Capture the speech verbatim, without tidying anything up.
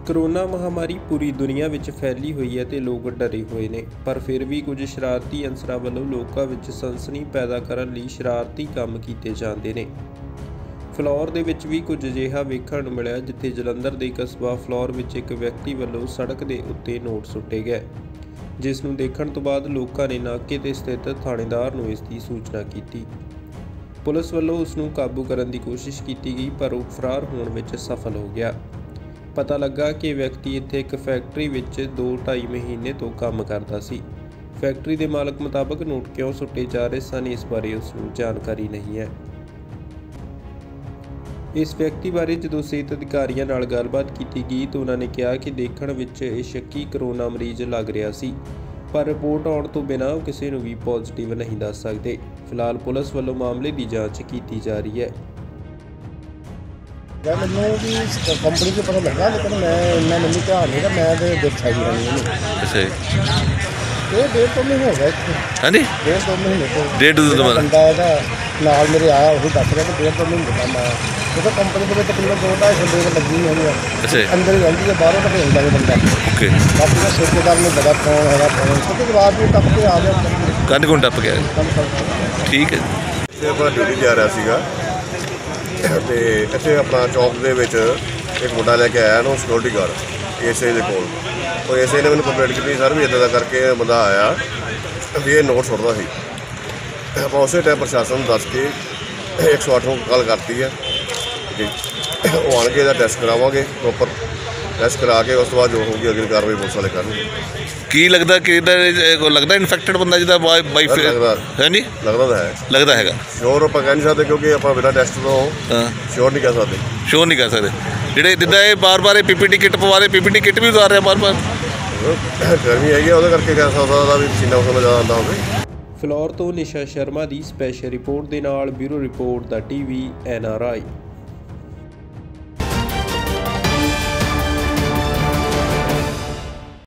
Corona महामारी पूरी दुनिया विच फैली हुई है ते लोग डरे हुए ने, पर फिर भी कुछ शरारती अंसरां वल्लों लोकां विच सनसनी पैदा करन लई शरारती काम कीते जांदे ने। फ्लौर दे विच भी कुछ अजिहा वेखण नूं मिलिआ जिथे जलंधर दे कस्बा फ्लौर विच एक व्यक्ति वल्लों सड़क दे उत्ते नोट सुੱਟੇ गए, जिस नूं देखण तो बाद लोकां ने नाके ते स्थित थाणेदार नूं इस दी सूचना कीती। पुलिस वल्लों उस नूं काबू करन दी कोशिश कीती गई, पर वो फरार होण विच सफल हो गया। पता लगा कि व्यक्ति इत्थे एक फैक्ट्री विच दो ढाई महीने तो काम करता सी। फैक्ट्री के मालक मुताबक नोट क्यों सुੱਟੇ जा रहे सन इस बारे उसनूं जानकारी नहीं है। इस व्यक्ति बारे जो सेहत अधिकारियों नाल गलबात की गई तो उन्होंने कहा कि देखण विच इह शक्की करोना मरीज लग रहा सी, पर रिपोर्ट आउण तो बिना किसी नूं भी पॉजिटिव नहीं दस सकते। फिलहाल पुलिस वालों मामले की जांच की जा रही है। मैंने भी कंपनी को पता लगा, लेकिन मैं इन्ना मैंने ध्यान नहीं, मैं तो देखा ही नहीं। अच्छा ये डेढ़ दो महीने हो गए। हाँ जी, डेढ़ दो महीने तो डेढ़ दो तो बंदा है नाल मेरे आया, वही दस रहा कि डेढ़ दो महीने काम आया। क्योंकि कंपनी के तकरीबन दो ढाई सौ लेबर लगी हुई है। अच्छा अंदर ही रहती है, बाहरों तो भेजता है बंदा। ओके, बाकी का ठेकेदार ने बड़ा फोन है फोन क्योंकि बाद में टप के आ गया, कंध को टप गया। ठीक है, ਇਹ ਆਪਣਾ ਡਿਊਟੀ ਜਾ ਰਿਹਾ ਸੀਗਾ ਤੇ ਇੱਥੇ ਆਪਣਾ ਚੌਕ ਦੇ ਵਿੱਚ ਇੱਕ ਮੁੰਡਾ ਲੈ ਕੇ ਆਇਆ ਨਾ ਸਿਕਿਉਰਿਟੀ ਗਾਰਡ ਏਐਸਆਈ ਦੇ ਕੋਲ। ਉਹ ਏਐਸਆਈ ਨੇ ਮੈਨੂੰ ਕੰਪਲੇਂਟ ਕੀਤੀ, ਸਰ ਵੀ ਇੱਦਾਂ ਦਾ ਕਰਕੇ ਬੰਦਾ ਆਇਆ ਵੀ ਇਹ ਨੋਟ ਸੁੱਟਦਾ ਸੀ। ਆਪਾਂ ਉਸੇ ਟਾਈਮ ਪ੍ਰਸ਼ਾਸਨ ਨੂੰ ਦੱਸ ਕੇ ਇੱਕ ਸੌ ਅੱਠ ਨੂੰ ਕਾਲ ਕਰਤੀ ਹੈ ਜੀ। ਉਹ ਆਣ ਕੇ ਇਹਦਾ ਟੈਸਟ ਕਰਾਵਾਂਗੇ, ਪ੍ਰੋਪਰ ਟੈਸਟ ਕਰਾ ਕੇ ਉਸ ਤੋਂ ਬਾਅਦ ਜੋ ਹੋਊਗੀ ਅਗਲੀ ਕਾਰਵਾਈ ਪੁਲਿਸ ਵਾਲੇ ਕਰਨਗੇ। ਕੀ ਲੱਗਦਾ ਕਿ ਲੱਗਦਾ ਇਨਫੈਕਟਡ ਬੰਦਾ ਜਿਹਦਾ ਬਾਈ ਲੱਗਦਾ ਹੈ ਨਹੀਂ ਲੱਗਦਾ ਤਾਂ ਹੈ ਲੱਗਦਾ ਹੈਗਾ ਸ਼ੋਰ ਆਪਾਂ ਕਹਿ ਨਹੀਂ ਸਕਦੇ, ਕਿਉਂਕਿ ਆਪਾਂ ਬਿਨਾਂ ਟੈਸਟ ਤੋਂ ਹਾਂ ਸ਼ੋਰ ਨਹੀਂ ਕਹਿ ਸਕਦੇ ਸ਼ੋਰ ਨਹੀਂ ਕਹਿ ਸਕਦੇ। ਜਿਹੜੇ ਜਿੱਦਾਂ ਇਹ ਬਾਰ ਬਾਰ ਇਹ ਪੀਪੀਟੀ ਕਿੱਟ ਪਵਾ ਰਹੇ, ਪੀਪੀਟੀ ਕਿੱਟ ਵੀ ਉਤਾਰ ਰਿਹਾ ਬਾਰ ਬਾਰ। ਗਰਮੀ ਹੈਗੀ ਉਹਦੇ ਕਰਕੇ ਕਹਿ ਸਕਦਾ ਵੀ ਪਸੀਨਾ ਉਸਨੂੰ ਜ਼ਿਆਦਾ ਆਉਂਦਾ ਹੋਵੇ। फ्लौर तो निशा शर्मा की स्पैशल रिपोर्ट के नाल ब्यूरो रिपोर्ट दा टीवी एन आर आई।